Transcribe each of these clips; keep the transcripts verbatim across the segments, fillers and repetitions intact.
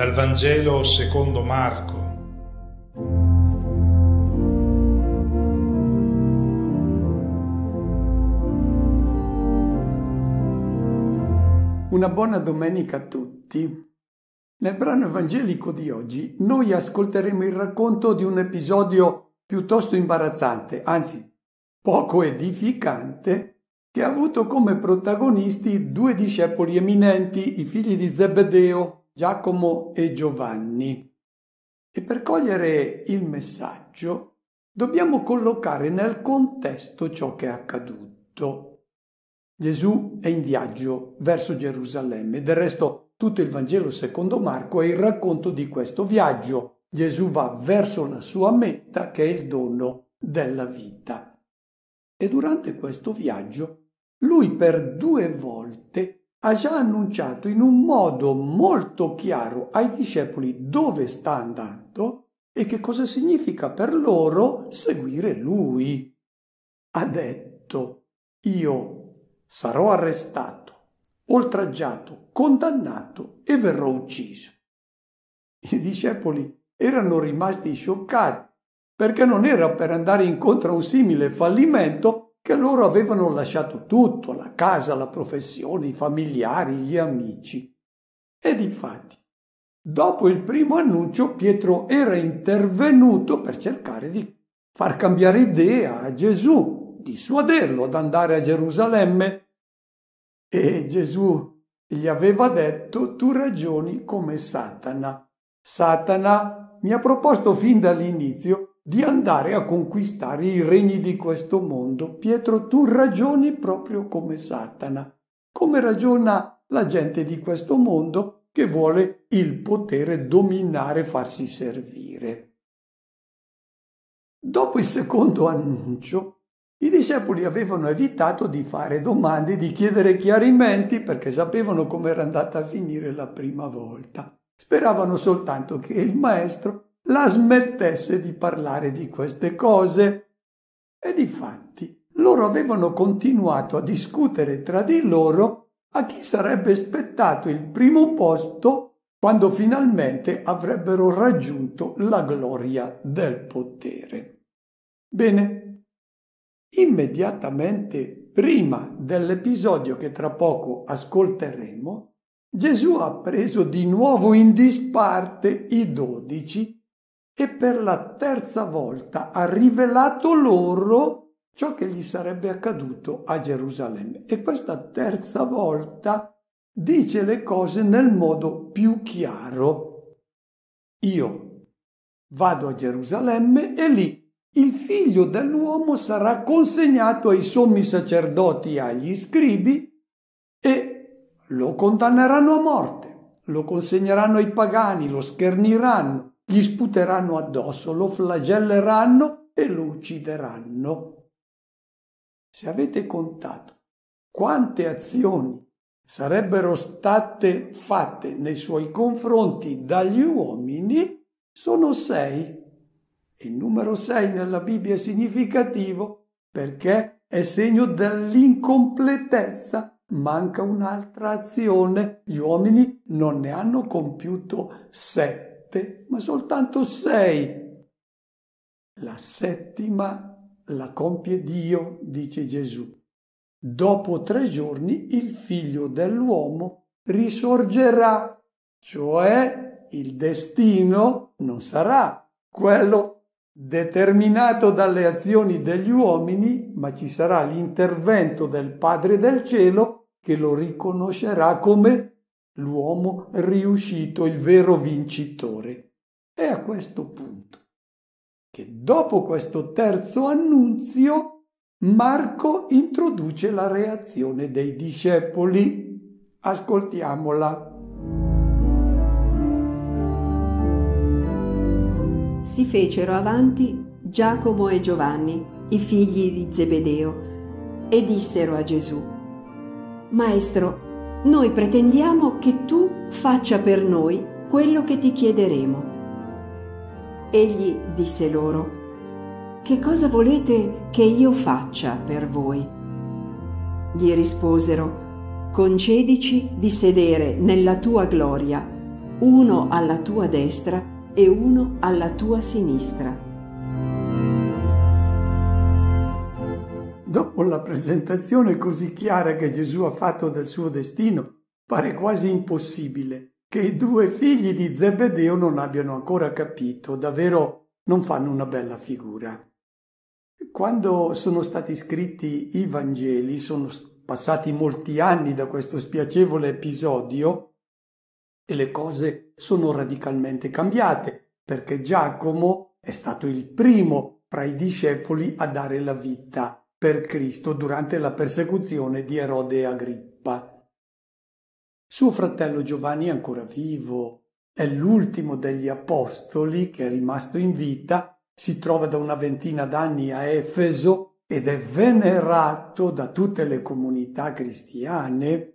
Dal Vangelo secondo Marco. Una buona domenica a tutti. Nel brano evangelico di oggi noi ascolteremo il racconto di un episodio piuttosto imbarazzante, anzi poco edificante, che ha avuto come protagonisti due discepoli eminenti, i figli di Zebedeo, Giacomo e Giovanni. E per cogliere il messaggio dobbiamo collocare nel contesto ciò che è accaduto. Gesù è in viaggio verso Gerusalemme, del resto tutto il Vangelo secondo Marco è il racconto di questo viaggio. Gesù va verso la sua meta, che è il dono della vita. E durante questo viaggio lui per due volte ha già annunciato in un modo molto chiaro ai discepoli dove sta andando e che cosa significa per loro seguire lui. Ha detto: io sarò arrestato, oltraggiato, condannato e verrò ucciso. I discepoli erano rimasti scioccati, perché non era per andare incontro a un simile fallimento che loro avevano lasciato tutto, la casa, la professione, i familiari, gli amici. E difatti, dopo il primo annuncio, Pietro era intervenuto per cercare di far cambiare idea a Gesù, dissuaderlo ad andare a Gerusalemme. E Gesù gli aveva detto: tu ragioni come Satana. Satana mi ha proposto fin dall'inizio di andare a conquistare i regni di questo mondo. Pietro, tu ragioni proprio come Satana, come ragiona la gente di questo mondo che vuole il potere dominare, farsi servire. Dopo il secondo annuncio, i discepoli avevano evitato di fare domande, di chiedere chiarimenti, perché sapevano come era andata a finire la prima volta. Speravano soltanto che il maestro la smettesse di parlare di queste cose. E difatti loro avevano continuato a discutere tra di loro a chi sarebbe spettato il primo posto quando finalmente avrebbero raggiunto la gloria del potere. Bene, immediatamente prima dell'episodio che tra poco ascolteremo, Gesù ha preso di nuovo in disparte i dodici e per la terza volta ha rivelato loro ciò che gli sarebbe accaduto a Gerusalemme. E questa terza volta dice le cose nel modo più chiaro. Io vado a Gerusalemme e lì il figlio dell'uomo sarà consegnato ai sommi sacerdoti e agli scribi e lo condanneranno a morte, lo consegneranno ai pagani, lo scherniranno, gli sputeranno addosso, lo flagelleranno e lo uccideranno. Se avete contato quante azioni sarebbero state fatte nei suoi confronti dagli uomini, sono sei. Il numero sei nella Bibbia è significativo perché è segno dell'incompletezza. Manca un'altra azione. Gli uomini non ne hanno compiuto sette, ma soltanto sei. La settima la compie Dio, dice Gesù. Dopo tre giorni il figlio dell'uomo risorgerà, cioè il destino non sarà quello determinato dalle azioni degli uomini, ma ci sarà l'intervento del Padre del cielo che lo riconoscerà come l'uomo riuscito, il vero vincitore. È a questo punto che dopo questo terzo annunzio Marco introduce la reazione dei discepoli. Ascoltiamola. Si fecero avanti Giacomo e Giovanni, i figli di Zebedeo, e dissero a Gesù: Maestro, noi pretendiamo che tu faccia per noi quello che ti chiederemo. Egli disse loro: Che cosa volete che io faccia per voi? Gli risposero: concedici di sedere nella tua gloria, uno alla tua destra e uno alla tua sinistra. Dopo la presentazione così chiara che Gesù ha fatto del suo destino, pare quasi impossibile che i due figli di Zebedeo non abbiano ancora capito, davvero non fanno una bella figura. Quando sono stati scritti i Vangeli, sono passati molti anni da questo spiacevole episodio e le cose sono radicalmente cambiate, perché Giacomo è stato il primo fra i discepoli a dare la vita per Cristo durante la persecuzione di Erode e Agrippa. Suo fratello Giovanni è ancora vivo, è l'ultimo degli apostoli che è rimasto in vita, si trova da una ventina d'anni a Efeso ed è venerato da tutte le comunità cristiane.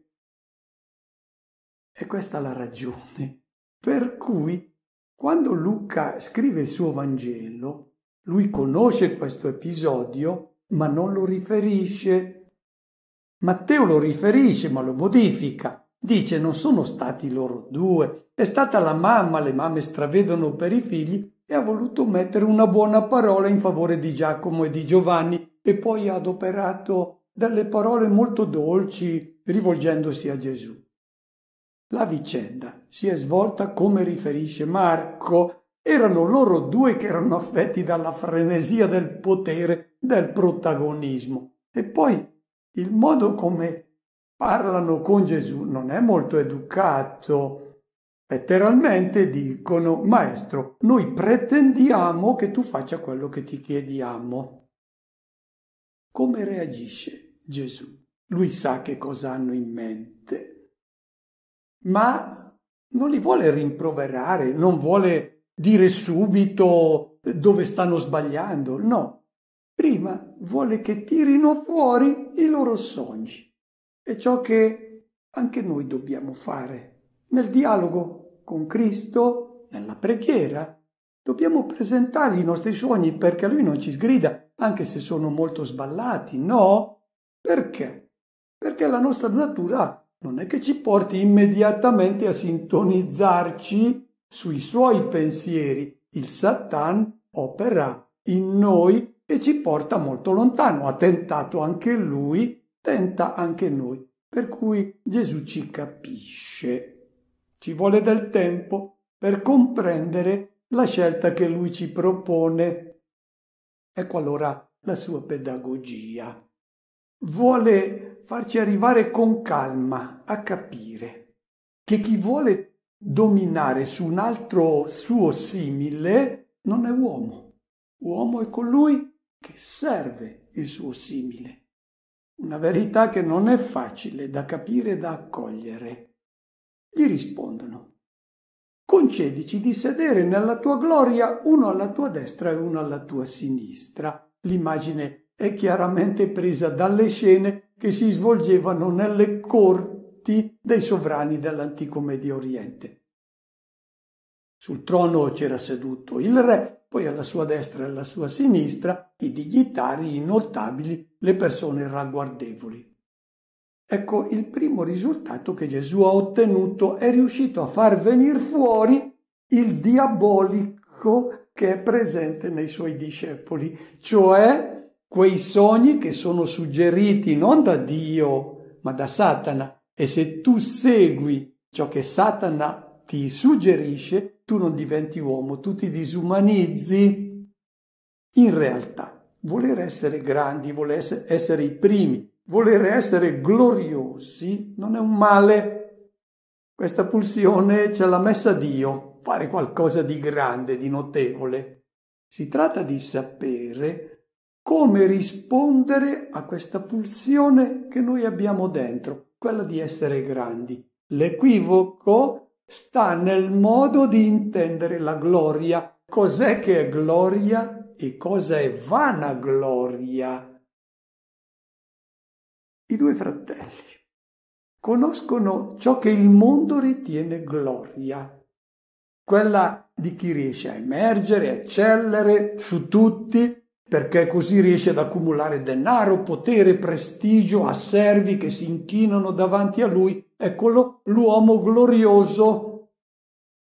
E questa è la ragione per cui quando Luca scrive il suo Vangelo, lui conosce questo episodio ma non lo riferisce. Matteo lo riferisce ma lo modifica. Dice non sono stati loro due, è stata la mamma, le mamme stravedono per i figli e ha voluto mettere una buona parola in favore di Giacomo e di Giovanni e poi ha adoperato delle parole molto dolci rivolgendosi a Gesù. La vicenda si è svolta come riferisce Marco. Erano loro due che erano affetti dalla frenesia del potere, del protagonismo. E poi il modo come parlano con Gesù non è molto educato. Letteralmente dicono: Maestro, noi pretendiamo che tu faccia quello che ti chiediamo. Come reagisce Gesù? Lui sa che cosa hanno in mente, ma non li vuole rimproverare, non vuole dire subito dove stanno sbagliando, no. Prima vuole che tirino fuori i loro sogni. È ciò che anche noi dobbiamo fare. Nel dialogo con Cristo, nella preghiera, dobbiamo presentargli i nostri sogni perché Lui non ci sgrida, anche se sono molto sballati. No? Perché? Perché la nostra natura non è che ci porti immediatamente a sintonizzarci sui Suoi pensieri. Il Satan opera in noi e ci porta molto lontano. Ha tentato anche lui, tenta anche noi. Per cui Gesù ci capisce. Ci vuole del tempo per comprendere la scelta che Lui ci propone. Ecco allora la sua pedagogia. Vuole farci arrivare con calma a capire che chi vuole dominare su un altro suo simile non è uomo. Uomo è colui che serve il suo simile. Una verità che non è facile da capire e da accogliere. Gli rispondono: concedici di sedere nella tua gloria uno alla tua destra e uno alla tua sinistra. L'immagine è chiaramente presa dalle scene che si svolgevano nelle corti dei sovrani dell'antico Medio Oriente. Sul trono c'era seduto il re, poi alla sua destra e alla sua sinistra i dignitari, i notabili, le persone ragguardevoli. Ecco, il primo risultato che Gesù ha ottenuto è riuscito a far venire fuori il diabolico che è presente nei suoi discepoli, cioè quei sogni che sono suggeriti non da Dio, ma da Satana. E se tu segui ciò che Satana ti suggerisce, tu non diventi uomo, tu ti disumanizzi. In realtà, voler essere grandi, voler essere i primi, voler essere gloriosi non è un male. Questa pulsione ce l'ha messa Dio, fare qualcosa di grande, di notevole. Si tratta di sapere come rispondere a questa pulsione che noi abbiamo dentro, quella di essere grandi. L'equivoco sta nel modo di intendere la gloria. Cos'è che è gloria e cosa è vanagloria? I due fratelli conoscono ciò che il mondo ritiene gloria, quella di chi riesce a emergere, eccellere su tutti, perché così riesce ad accumulare denaro, potere, prestigio, asservi che si inchinano davanti a lui. Eccolo l'uomo glorioso.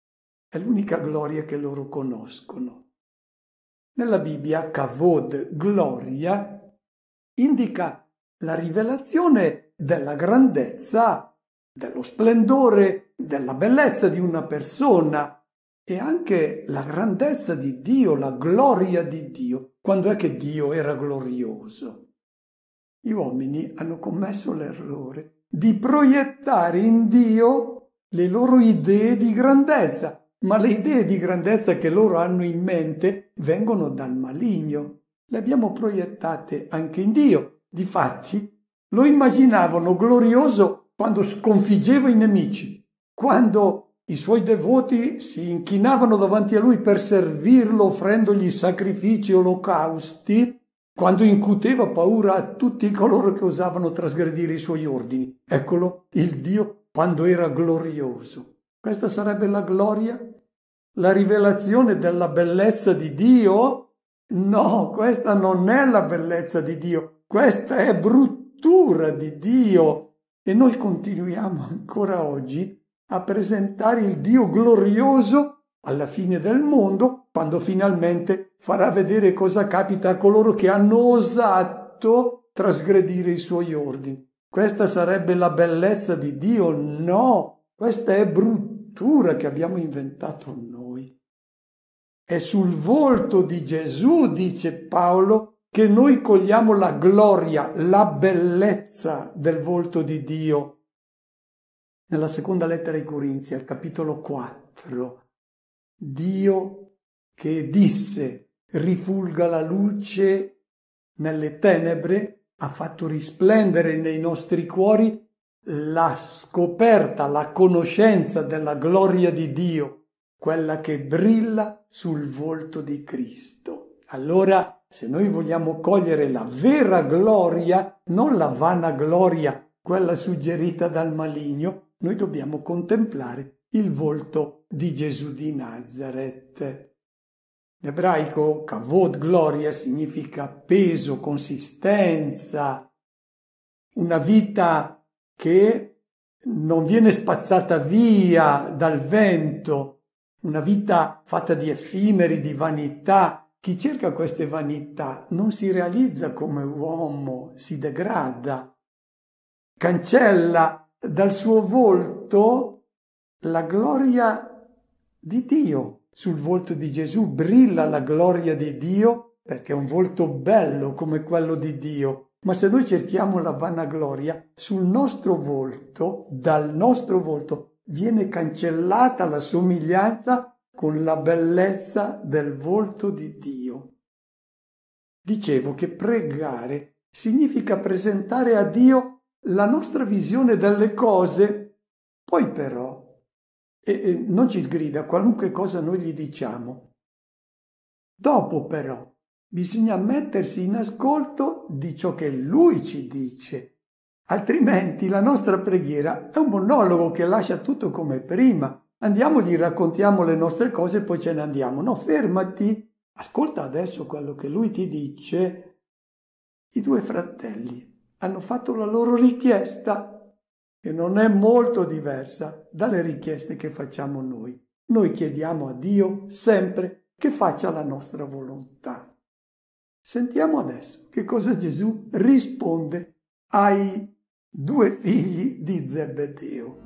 è l'unica gloria che loro conoscono. Nella Bibbia, kavod, gloria, indica la rivelazione della grandezza, dello splendore, della bellezza di una persona e anche la grandezza di Dio, la gloria di Dio. Quando è che Dio era glorioso? Gli uomini hanno commesso l'errore di proiettare in Dio le loro idee di grandezza, ma le idee di grandezza che loro hanno in mente vengono dal maligno. Le abbiamo proiettate anche in Dio. Difatti, lo immaginavano glorioso quando sconfiggeva i nemici, quando i suoi devoti si inchinavano davanti a lui per servirlo offrendogli sacrifici e olocausti, quando incuteva paura a tutti coloro che osavano trasgredire i suoi ordini. Eccolo il Dio quando era glorioso. Questa sarebbe la gloria? La rivelazione della bellezza di Dio? No, questa non è la bellezza di Dio, questa è bruttura di Dio. E noi continuiamo ancora oggi a presentare il Dio glorioso alla fine del mondo, quando finalmente farà vedere cosa capita a coloro che hanno osato trasgredire i suoi ordini. Questa sarebbe la bellezza di Dio? No, questa è bruttura che abbiamo inventato noi. È sul volto di Gesù, dice Paolo, che noi cogliamo la gloria, la bellezza del volto di Dio. Nella seconda lettera ai Corinzi, al capitolo quattro, Dio che disse rifulga la luce nelle tenebre, ha fatto risplendere nei nostri cuori la scoperta, la conoscenza della gloria di Dio, quella che brilla sul volto di Cristo. Allora, se noi vogliamo cogliere la vera gloria, non la vana gloria, quella suggerita dal maligno, noi dobbiamo contemplare il volto di Gesù di Nazaret. In ebraico, kavod, gloria, significa peso, consistenza, una vita che non viene spazzata via dal vento, una vita fatta di effimeri, di vanità. Chi cerca queste vanità non si realizza come uomo, si degrada, cancella dal suo volto la gloria di Dio. Sul volto di Gesù brilla la gloria di Dio perché è un volto bello come quello di Dio. Ma se noi cerchiamo la vanagloria, sul nostro volto, dal nostro volto, viene cancellata la somiglianza con la bellezza del volto di Dio. Dicevo che pregare significa presentare a Dio la nostra visione delle cose, poi però E, e non ci sgrida qualunque cosa noi gli diciamo. Dopo però bisogna mettersi in ascolto di ciò che Lui ci dice, altrimenti la nostra preghiera è un monologo che lascia tutto come prima. Andiamo, gli raccontiamo le nostre cose e poi ce ne andiamo. No, fermati, ascolta adesso quello che Lui ti dice. I due fratelli hanno fatto la loro richiesta, che non è molto diversa dalle richieste che facciamo noi. Noi chiediamo a Dio sempre che faccia la nostra volontà. Sentiamo adesso che cosa Gesù risponde ai due figli di Zebedeo.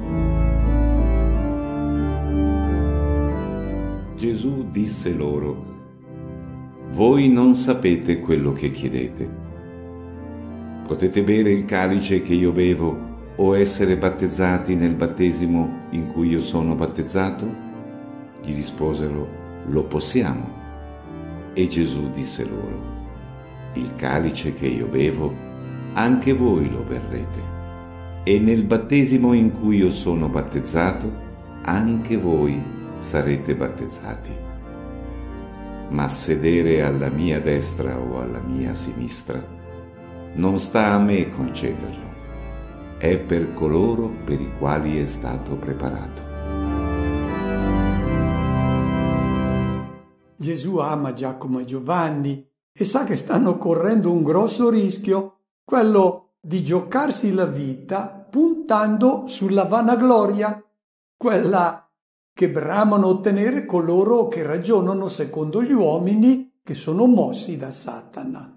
Gesù disse loro: voi non sapete quello che chiedete. Potete bere il calice che io bevo o essere battezzati nel battesimo in cui io sono battezzato? Gli risposero: lo possiamo. E Gesù disse loro: il calice che io bevo, anche voi lo berrete, e nel battesimo in cui io sono battezzato, anche voi sarete battezzati. Ma sedere alla mia destra o alla mia sinistra non sta a me concederlo, è per coloro per i quali è stato preparato. Gesù ama Giacomo e Giovanni e sa che stanno correndo un grosso rischio, quello di giocarsi la vita puntando sulla vanagloria, quella che bramano ottenere coloro che ragionano secondo gli uomini che sono mossi da Satana.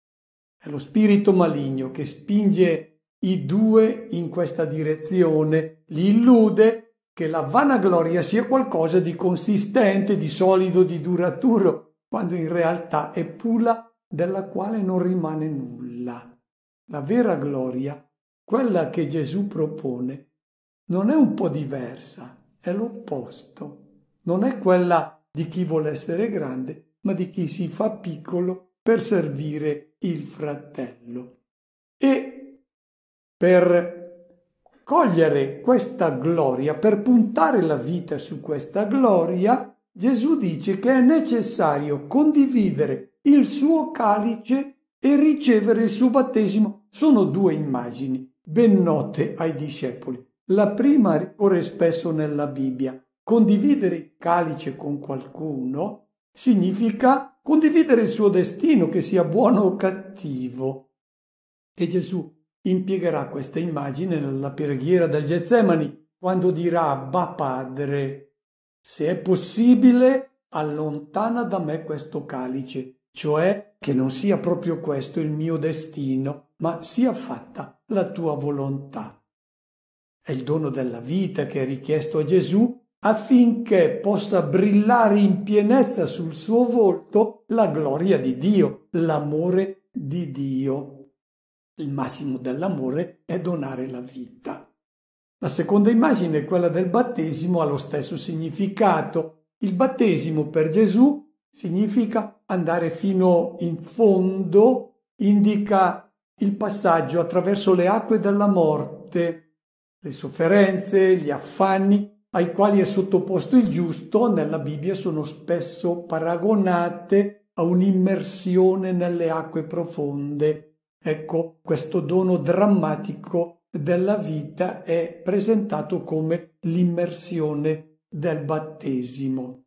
È lo spirito maligno che spinge i due in questa direzione, li illude che la vanagloria sia qualcosa di consistente, di solido, di duraturo, quando in realtà è pula della quale non rimane nulla. La vera gloria, quella che Gesù propone, non è un po' diversa, è l'opposto. Non è quella di chi vuole essere grande, ma di chi si fa piccolo per servire il fratello. E per cogliere questa gloria, per puntare la vita su questa gloria, Gesù dice che è necessario condividere il suo calice e ricevere il suo battesimo. Sono due immagini ben note ai discepoli. La prima ricorre spesso nella Bibbia. Condividere il calice con qualcuno significa condividere il suo destino, che sia buono o cattivo. E Gesù impiegherà questa immagine nella preghiera del Getsemani, quando dirà: Abba Padre, se è possibile, allontana da me questo calice, cioè che non sia proprio questo il mio destino, ma sia fatta la tua volontà. È il dono della vita che è richiesto a Gesù affinché possa brillare in pienezza sul suo volto la gloria di Dio, l'amore di Dio. Il massimo dell'amore è donare la vita. La seconda immagine, quella del battesimo, ha lo stesso significato. Il battesimo per Gesù significa andare fino in fondo, indica il passaggio attraverso le acque della morte, le sofferenze, gli affanni ai quali è sottoposto il giusto. Nella Bibbia sono spesso paragonate a un'immersione nelle acque profonde. Ecco, questo dono drammatico della vita è presentato come l'immersione del battesimo.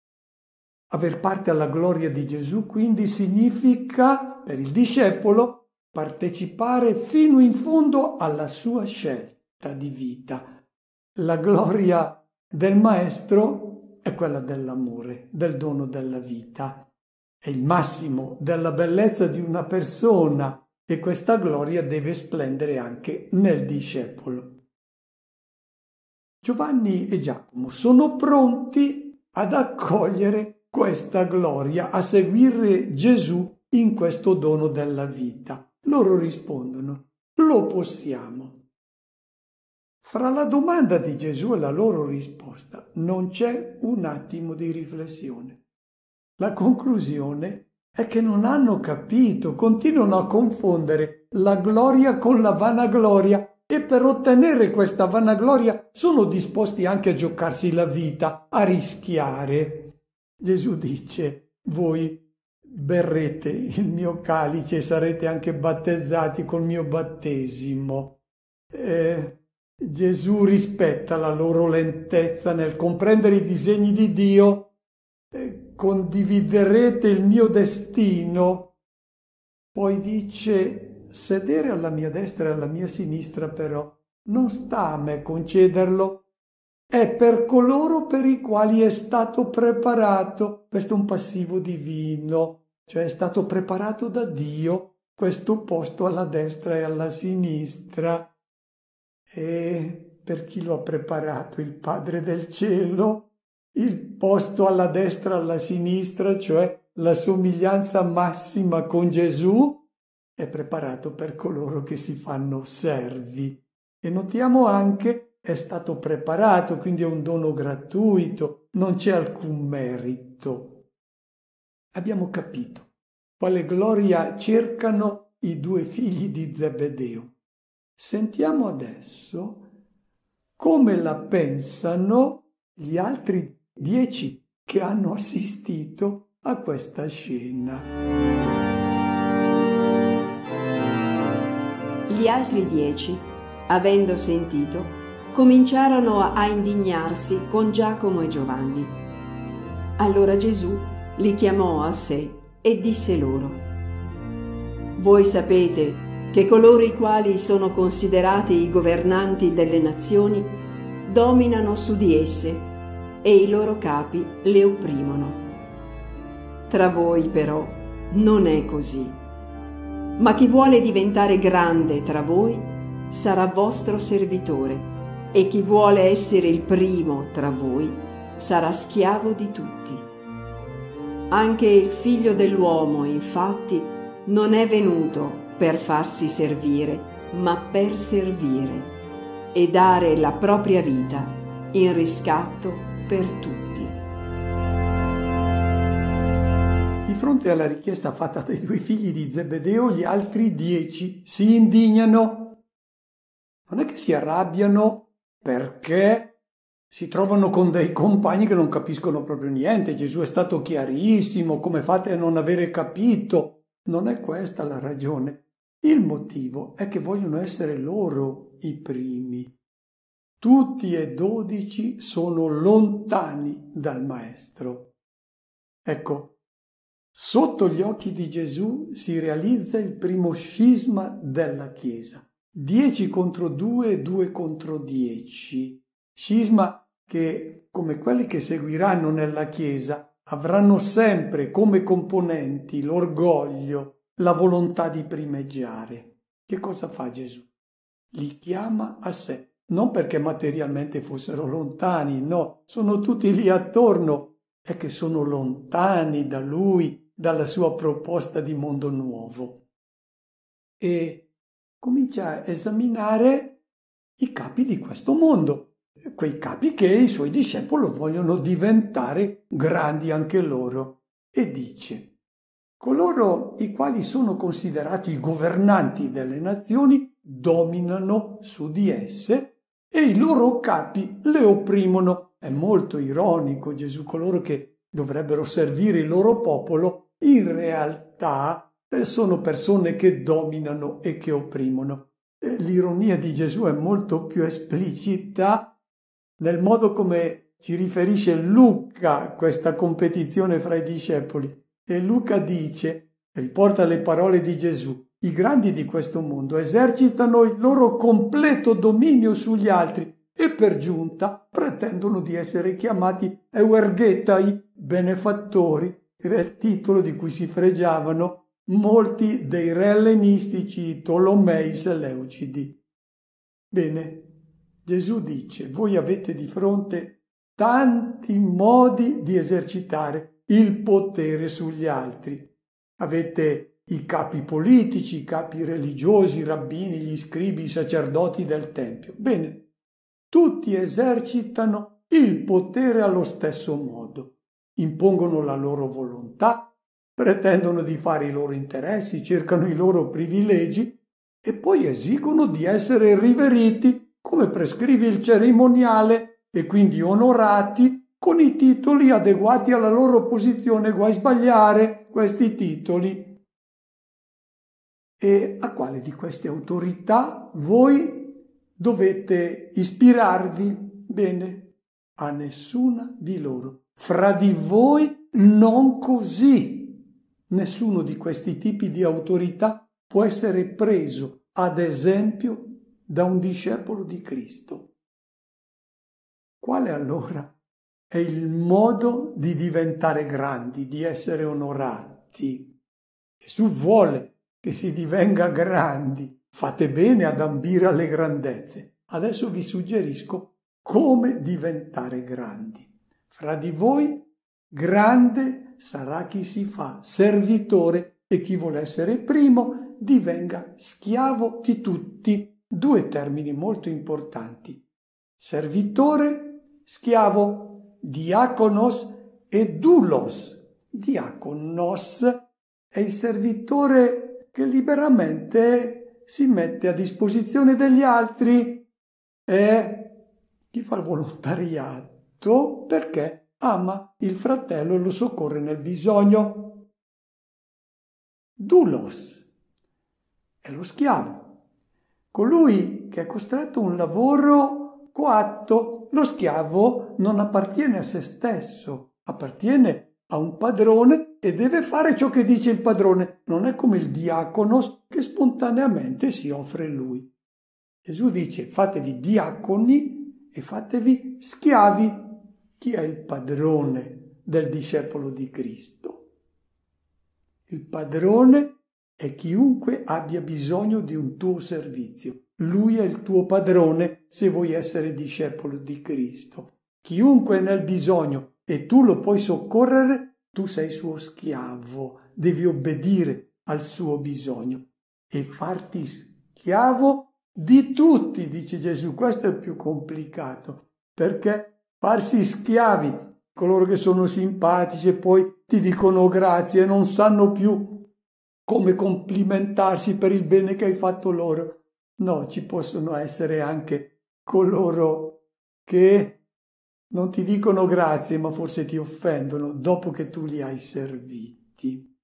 Aver parte alla gloria di Gesù quindi significa, per il discepolo, partecipare fino in fondo alla sua scelta di vita. La gloria del Maestro è quella dell'amore, del dono della vita. È il massimo della bellezza di una persona e questa gloria deve splendere anche nel discepolo. Giovanni e Giacomo sono pronti ad accogliere questa gloria, a seguire Gesù in questo dono della vita. Loro rispondono: lo possiamo. Fra la domanda di Gesù e la loro risposta non c'è un attimo di riflessione. La conclusione è che non hanno capito, continuano a confondere la gloria con la vanagloria e per ottenere questa vanagloria sono disposti anche a giocarsi la vita, a rischiare. Gesù dice: voi berrete il mio calice e sarete anche battezzati col mio battesimo. Eh, Gesù rispetta la loro lentezza nel comprendere i disegni di Dio. Eh, condividerete il mio destino. Poi dice: sedere alla mia destra e alla mia sinistra però non sta a me concederlo, è per coloro per i quali è stato preparato. Questo è un passivo divino, cioè è stato preparato da Dio questo posto alla destra e alla sinistra. E per chi lo ha preparato? Il Padre del cielo. Il posto alla destra e alla sinistra, cioè la somiglianza massima con Gesù, è preparato per coloro che si fanno servi. E notiamo anche è stato preparato, quindi è un dono gratuito, non c'è alcun merito. Abbiamo capito quale gloria cercano i due figli di Zebedeo. Sentiamo adesso come la pensano gli altri dieci che hanno assistito a questa scena. Gli altri dieci, avendo sentito, cominciarono a indignarsi con Giacomo e Giovanni. Allora Gesù li chiamò a sé e disse loro: voi sapete che coloro i quali sono considerati i governanti delle nazioni dominano su di esse e i loro capi le opprimono. Tra voi però non è così, ma chi vuole diventare grande tra voi sarà vostro servitore, e chi vuole essere il primo tra voi sarà schiavo di tutti. Anche il Figlio dell'uomo, infatti, non è venuto per farsi servire, ma per servire e dare la propria vita in riscatto per tutti. Di fronte alla richiesta fatta dai due figli di Zebedeo, gli altri dieci si indignano. Non è che si arrabbiano perché si trovano con dei compagni che non capiscono proprio niente. Gesù è stato chiarissimo, come fate a non avere capito? Non è questa la ragione. Il motivo è che vogliono essere loro i primi. Tutti e dodici sono lontani dal Maestro. Ecco, sotto gli occhi di Gesù si realizza il primo scisma della Chiesa. Dieci contro due, due contro dieci. Scisma che, come quelli che seguiranno nella Chiesa, avranno sempre come componenti l'orgoglio, la volontà di primeggiare. Che cosa fa Gesù? Li chiama a sé, non perché materialmente fossero lontani, no, sono tutti lì attorno, è che sono lontani da Lui, dalla sua proposta di mondo nuovo. E comincia a esaminare i capi di questo mondo, quei capi che i suoi discepoli vogliono diventare grandi anche loro, e dice: coloro i quali sono considerati i governanti delle nazioni dominano su di esse e i loro capi le opprimono. È molto ironico Gesù, coloro che dovrebbero servire il loro popolo in realtà sono persone che dominano e che opprimono. L'ironia di Gesù è molto più esplicita nel modo come ci riferisce Luca a questa competizione fra i discepoli. E Luca dice, riporta le parole di Gesù: i grandi di questo mondo esercitano il loro completo dominio sugli altri e per giunta pretendono di essere chiamati euergetai, benefattori, era il titolo di cui si fregiavano molti dei re ellenistici, Tolomei, Seleucidi. Bene, Gesù dice: voi avete di fronte tanti modi di esercitare il potere sugli altri. Avete i capi politici, i capi religiosi, i rabbini, gli scribi, i sacerdoti del Tempio. Bene, tutti esercitano il potere allo stesso modo, impongono la loro volontà, pretendono di fare i loro interessi, cercano i loro privilegi e poi esigono di essere riveriti come prescrive il cerimoniale e quindi onorati con i titoli adeguati alla loro posizione. Guai sbagliare questi titoli. E a quale di queste autorità voi dovete ispirarvi? Bene, a nessuna di loro. Fra di voi non così. Nessuno di questi tipi di autorità può essere preso ad esempio da un discepolo di Cristo. Quale allora è il modo di diventare grandi, di essere onorati? Gesù vuole che si divenga grandi. Fate bene ad ambire alle grandezze. Adesso vi suggerisco come diventare grandi. Fra di voi grande sarà chi si fa servitore e chi vuole essere primo divenga schiavo di tutti. Due termini molto importanti: servitore, schiavo, diakonos e doulos. Diakonos è il servitore che liberamente si mette a disposizione degli altri, è chi fa il volontariato perché ama il fratello e lo soccorre nel bisogno. Doulos è lo schiavo, colui che è costretto a un lavoro coatto. Lo schiavo non appartiene a se stesso, appartiene a un padrone e deve fare ciò che dice il padrone. Non è come il diaconos che spontaneamente si offre lui. Gesù dice: fatevi diaconi e fatevi schiavi. Chi è il padrone del discepolo di Cristo? Il padrone è chiunque abbia bisogno di un tuo servizio. Lui è il tuo padrone se vuoi essere discepolo di Cristo. Chiunque è nel bisogno e tu lo puoi soccorrere, tu sei suo schiavo, devi obbedire al suo bisogno e farti schiavo di tutti, dice Gesù. Questo è più complicato, perché farsi schiavi, coloro che sono simpatici e poi ti dicono grazie e non sanno più come complimentarsi per il bene che hai fatto loro. No, ci possono essere anche coloro che non ti dicono grazie, ma forse ti offendono dopo che tu li hai serviti.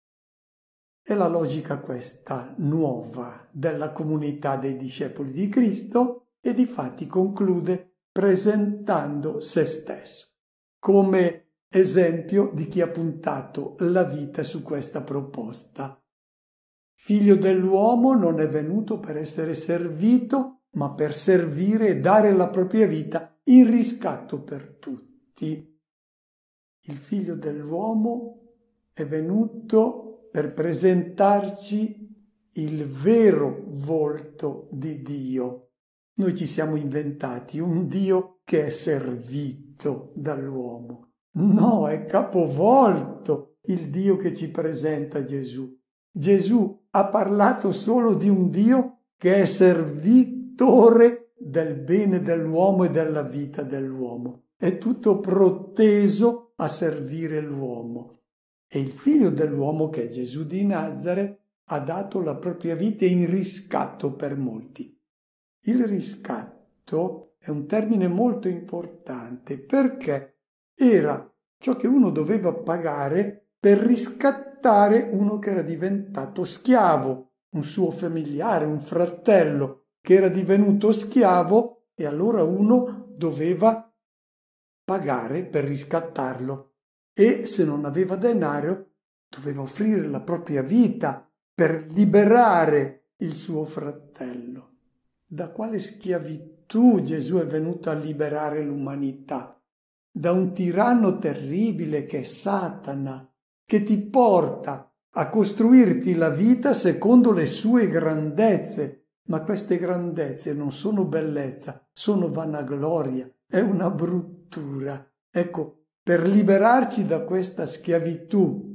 È la logica questa nuova della comunità dei discepoli di Cristo e difatti conclude presentando se stesso come esempio di chi ha puntato la vita su questa proposta. Figlio dell'uomo non è venuto per essere servito, ma per servire e dare la propria vita in riscatto per tutti. Il Figlio dell'uomo è venuto per presentarci il vero volto di Dio. Noi ci siamo inventati un Dio che è servito dall'uomo. No, è capovolto il Dio che ci presenta Gesù. Gesù ha parlato solo di un Dio che è servitore del bene dell'uomo e della vita dell'uomo. È tutto proteso a servire l'uomo. E il Figlio dell'uomo, che è Gesù di Nazaret, ha dato la propria vita in riscatto per molti. Il riscatto è un termine molto importante perché era ciò che uno doveva pagare per riscattare uno che era diventato schiavo, un suo familiare, un fratello che era divenuto schiavo e allora uno doveva pagare per riscattarlo e se non aveva denaro doveva offrire la propria vita per liberare il suo fratello. Da quale schiavitù Gesù è venuto a liberare l'umanità? Da un tiranno terribile che è Satana, che ti porta a costruirti la vita secondo le sue grandezze. Ma queste grandezze non sono bellezza, sono vanagloria, è una bruttura. Ecco, per liberarci da questa schiavitù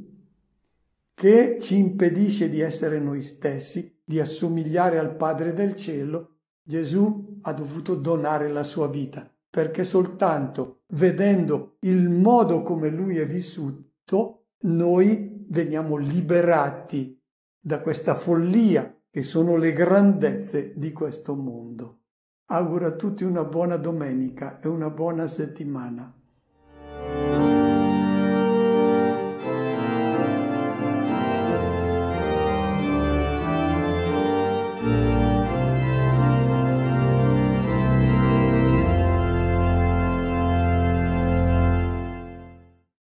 che ci impedisce di essere noi stessi, di assomigliare al Padre del cielo, Gesù ha dovuto donare la sua vita, perché soltanto vedendo il modo come lui è vissuto, noi veniamo liberati da questa follia che sono le grandezze di questo mondo. Auguro a tutti una buona domenica e una buona settimana.